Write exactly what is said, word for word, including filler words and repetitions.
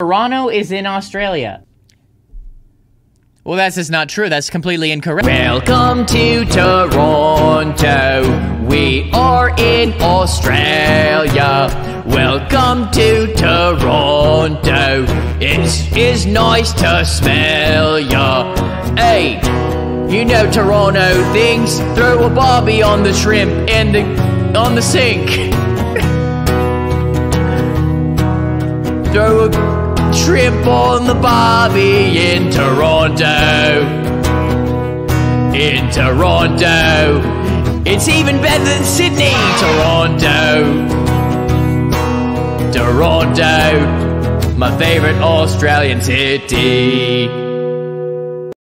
Toronto is in Australia. Well, that's just not true. That's completely incorrect. Welcome to Toronto. We are in Australia. Welcome to Toronto. It is nice to smell ya. Hey, you know Toronto things. Throw a barbie on the shrimp and the on the sink. Throw a shrimp on the barbie in Toronto. In Toronto. It's even better than Sydney. Toronto. Toronto. My favorite Australian city.